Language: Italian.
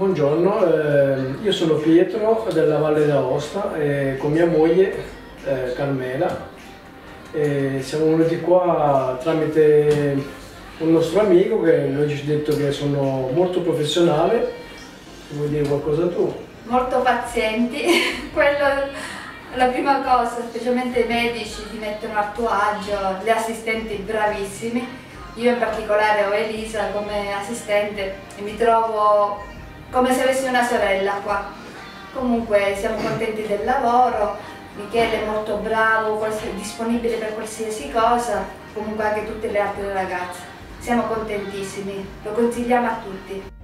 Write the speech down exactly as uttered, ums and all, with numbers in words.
Buongiorno, eh, io sono Pietro della Valle d'Aosta e con mia moglie eh, Carmela e siamo venuti qua tramite un nostro amico che noi ci ha detto che sono molto professionale. Vuoi dire qualcosa tu? Molto pazienti, quello è la prima cosa, specialmente i medici ti mettono a tuo agio, gli assistenti bravissimi. Io in particolare ho Elisa come assistente e mi trovo come se avessi una sorella qua. Comunque siamo contenti del lavoro, Michele è molto bravo, disponibile per qualsiasi cosa, comunque anche tutte le altre ragazze. Siamo contentissimi, lo consigliamo a tutti.